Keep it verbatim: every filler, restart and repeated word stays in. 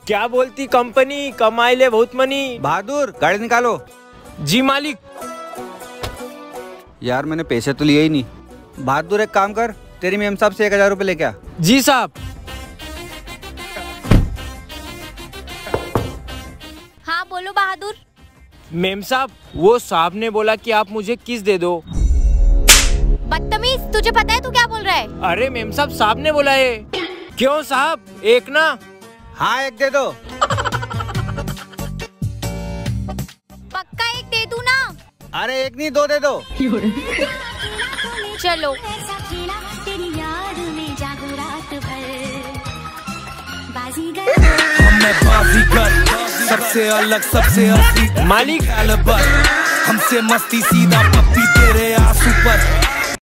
क्या बोलती कंपनी, कमाई ले बहुत मनी। बहादुर गाड़ी निकालो। जी मालिक। यार मैंने पैसे तो लिए ही नहीं। बहादुर एक काम कर, तेरी मेम साहब से एक हजार रुपए लेके आ। जी साहब। हाँ बोलो बहादुर। मेम साहब, वो साहब ने बोला कि आप मुझे किस दे दो। बदतमीज, तुझे पता है तू क्या बोल रहा है? अरे मेम साहब, साहब ने बोला है। क्यों साहब, एक ना? हाँ एक दे दो। पक्का एक दे दूं ना? अरे एक नहीं दो दे दो। चलो। बाजीगर सबसे अलग सबसे असली मालिक। हमसे मस्ती सीधा पप्पी तेरे आंसू पर।